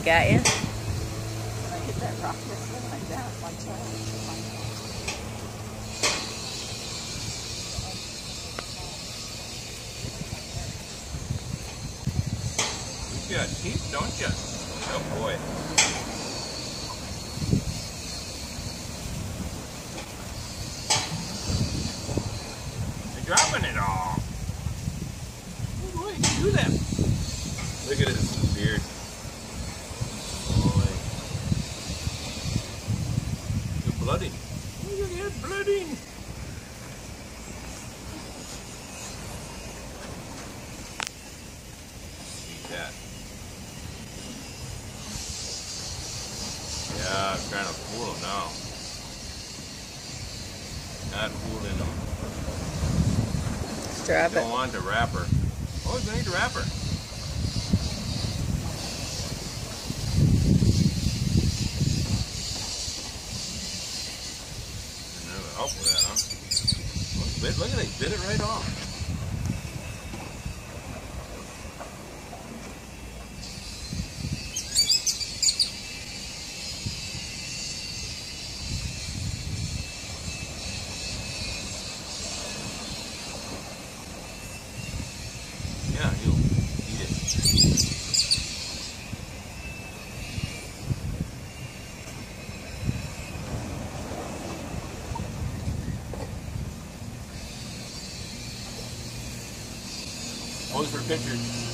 got you? When I hit that rock yesterday, I'm down at my toe. You got teeth, don't you? Oh boy. You're dropping it all. Boy, you do that. Look at his beard. Boy. You're blooding. Look at your blooding. Eat that. Yeah, I'm trying to fool him now. Not fooling him. Drop Don't it. want the wrapper. Oh, he's gonna eat the wrapper. Never help with that, huh? Look at it, he bit it right off. Yeah, he'll eat it. Pose for pictures.